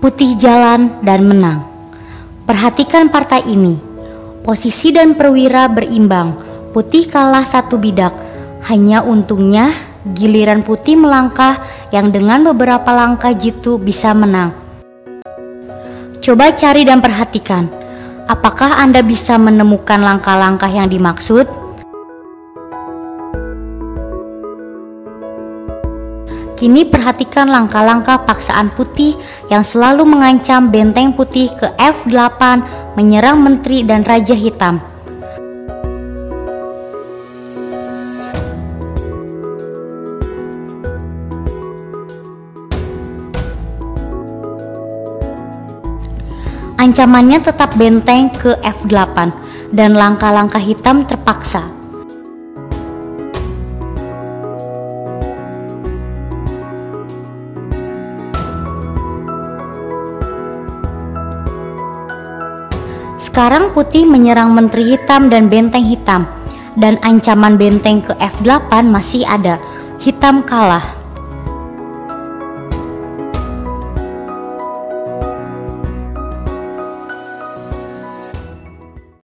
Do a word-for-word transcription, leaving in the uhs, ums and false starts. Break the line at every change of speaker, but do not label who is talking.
Putih jalan dan menang. Perhatikan partai ini. Posisi dan perwira berimbang. Putih kalah satu bidak. Hanya untungnya giliran putih melangkah yang dengan beberapa langkah jitu bisa menang. Coba cari dan perhatikan. Apakah Anda bisa menemukan langkah-langkah yang dimaksud? Kini perhatikan langkah-langkah paksaan putih yang selalu mengancam benteng putih ke F delapan menyerang menteri dan raja hitam. Ancamannya tetap benteng ke F delapan dan langkah-langkah hitam terpaksa. Sekarang putih menyerang menteri hitam dan benteng hitam, dan ancaman benteng ke F delapan masih ada. Hitam kalah.